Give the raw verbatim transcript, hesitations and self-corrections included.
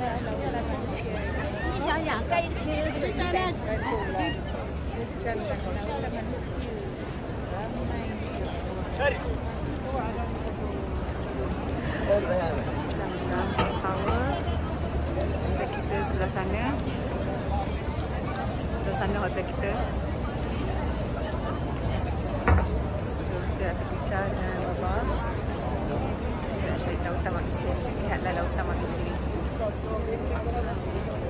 你想想，盖一个清真寺一百四十度了。 Zam-Zam Power. Hotel kita sebelah sana. Sebelah sana hotel kita. So kita akan pisah dengan Baba. Kita nak cari lautan manusia. Lihatlah lautan manusia.